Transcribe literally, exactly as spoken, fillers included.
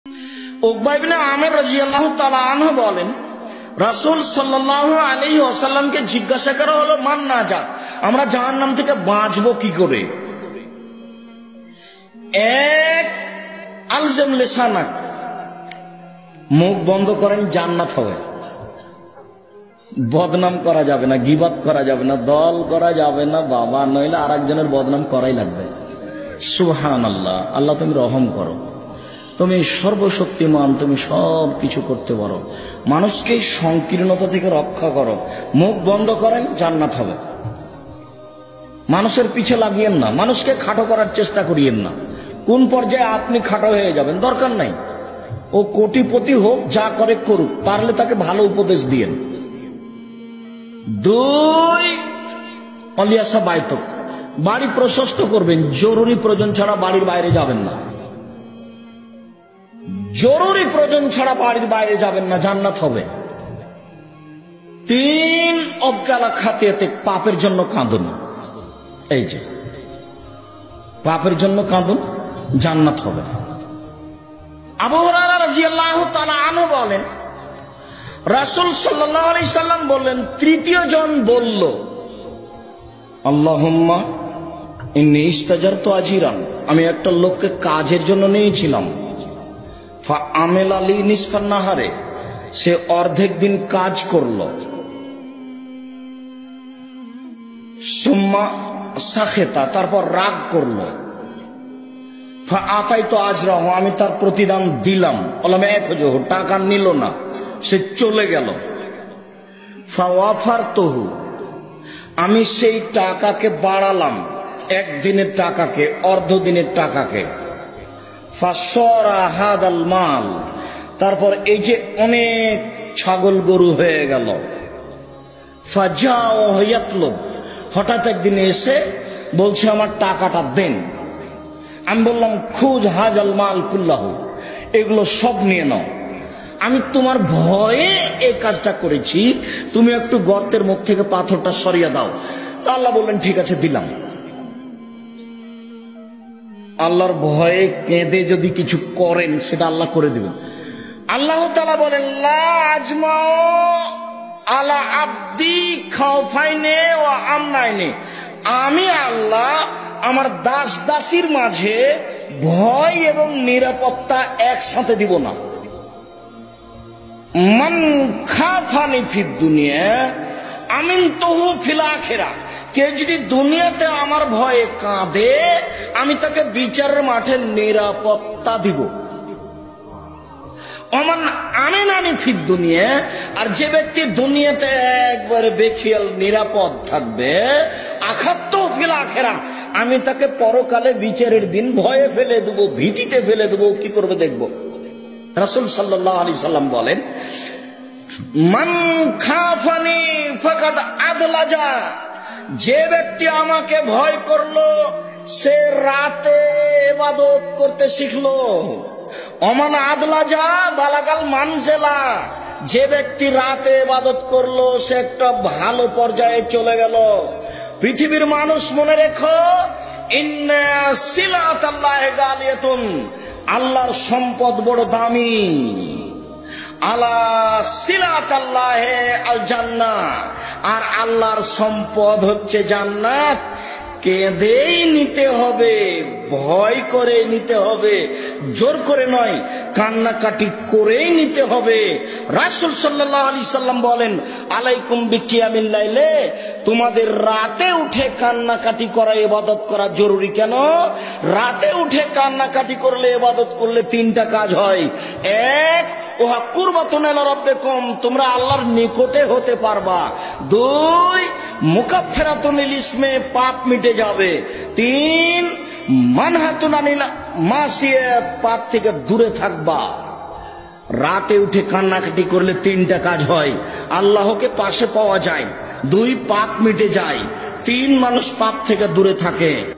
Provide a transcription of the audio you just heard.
উকবা ইবনে আমির রাদিয়াল্লাহু তাআলা আনহু বলেন, রাসূল সাল্লাল্লাহু আলাইহি ওয়াসাল্লামকে জিজ্ঞাসা করা হলো, মান নাজাত, আমরা জাহান্নাম থেকে বাঁচবো কি করে? এক, আলজাম লিসানাক, মুখ বন্ধ করেন, জান্নাত হবে। বদনাম করা যাবে না, গীবত করা যাবে না, দল করা যাবে না, বাবা নইলে আরেকজনের বদনাম করাই লাগবে। সুবহানাল্লাহ, আল্লাহ তুমি রহম করো, তুমি সর্বশক্তিমান, তুমি সব কিছু করতে পারো, মানুষকে সংকীর্ণতা থেকে রক্ষা করো। মুখ বন্ধ করেন, জান্নাত হবে। মানুষের পিছে লাগিয়েন না, মানুষকে খাটো করার চেষ্টা করিয়েন না। কোন পর্যায়ে আপনি খাটো হয়ে যাবেন দরকার নাই। ও কোটিপতি হোক, যা করে করুক, পারলে তাকে ভালো উপদেশ দিয়েন। দুই, অলিয়াসা বাইতক, বাড়ি প্রশস্ত করবেন, জরুরি প্রয়োজন ছাড়া বাড়ির বাইরে যাবেন না। জরুরি প্রয়োজন ছাড়া বাড়ির বাইরে যাবেন না, জান্নাত হবে। তিন, অজ্ঞালা খাতিয়াতে, পাপের জন্য কাঁদুন। এই যে পাপের জন্য কাঁদুন, জান্নাত হবে। আবু হুরায়রা রাদিয়াল্লাহু তাআলা আনহু বলেন, রাসূল সাল্লাল্লাহু আলাইহি সাল্লাম বললেন, তৃতীয় জন বলল, আল্লাহুম্মা ইন্নী ইস্তাজারতু আজিরান, আমি একটা লোককে কাজের জন্য নিয়েছিলাম। ফা আমিলা লি নিসফান নাহারে, সে অর্ধেক দিন কাজ করল। সুম্মা সাখেতা, তারপর রাগ করল। ফা আতাইতু আজরাহু, আমি তার প্রতিদান দিলাম। বললাম এক হাজার, টাকা নিল না, সে চলে গেল। ফা ওয়াফারতুহু, আমি সেই টাকাকে বাড়ালাম, একদিনের টাকাকে, অর্ধ দিনের টাকাকে। ফাসরা হাদাল মাল, তারপর এই যে অনেক ছাগল গরু হয়ে গেল। ফাজাও ইয়াতলুব, হঠাৎ একদিন এসে বলছে আমার টাকাটা দেন। আমি বললাম খুজ হাজাল মাল কুল্লাহু, এগুলো সব নিয়ে নাও, আমি তোমার ভয়ে এই কাজটা করেছি, তুমি একটু গর্তের মুখ থেকে পাথরটা সরিয়ে দাও। তা আল্লাহ বললেন ঠিক আছে, দিলাম। আল্লাহর ভয়ে কেঁদে যদি কিছু করেন, সেটা আল্লাহ করে দিবেন। আল্লাহ তাআলা বলেন, লা আজমাউ আলা আবদি খাউফাইনে ওয়া আমনাইনে, আমি আল্লাহ আমার দাস দাসীর মাঝে ভয় এবং নিরাপত্তা একসাথে দিব না। মান খাফানি ফিদ দুনিয়া আমিনতুহু ফিল আখিরা, কেউ যদি দুনিয়াতে আমার ভয়ে কাঁদে, আমি তাকে বিচারের মাঠে নিরাপত্তা দিব। ওমান আমিনানি ফিদ দুনিয়া, আর যে ব্যক্তি দুনিয়াতে একবারে বেখিয়াল নিরাপদ থাকবে, আখাত্তু ফিল আখিরা, আমি তাকে পরকালে বিচারের দিন ভয়ে ফেলে দেবো, ভীতিতে ফেলে দেবো, কি করবে দেখব। রাসূল সাল্লাল্লাহু আলাইহি সাল্লাম বলেন, মান খাফানি ফাকাদ আদলাজা, যে ব্যক্তি আমাকে ভয় করলো, সে রাতে ইবাদত করতে শিখলো। ওমান আদলাজা বালাগাল মানজিলা, যে ব্যক্তি রাতে ইবাদত করলো, সে একটা ভালো পর্যায়ে চলে গেল। পৃথিবীর মানুষ মনে রেখো, ইন্না সিলাতাল্লাহি গালিয়াতুন, আল্লাহর সম্পদ বড় দামি। আলা সিলাতাল্লাহি আল জান্নাহ, আর আল্লাহর সম্পদ হচ্ছে জান্নাত। কেঁদেই নিতে হবে, ভয় করে নিতে হবে, জোর করে নয়, কান্নাকাটি করেই নিতে হবে। রাসূল সাল্লাল্লাহু আলাইহি সাল্লাম বলেন, আলাইকুম বিকিয়ামিল লাইলে, তোমাদের রাতে উঠে কান্নাকাটি করা, ইবাদত করা জরুরি। কেন? রাতে উঠে কান্নাকাটি করলে, ইবাদত করলে তিনটা কাজ হয়। এক, ওহা কুরবাতুন ইলা রাব্বিকুম, তোমরা আল্লাহর নিকটে হতে পারবা। দুই, মুকাফফিরাতুন লিল ইসমে, পাপ মিটে যাবে। তিন, মানহাতুন আনিল মাসিয়াত, পাপ থেকে দূরে থাকবা। রাতে উঠে কান্নাকাটি করলে তিনটা কাজ হয়। আল্লাহকে পাশে পাওয়া যায়, দুই, পাপ মিটে যায়, তিন, মানুষ পাপ থেকে দূরে থাকে।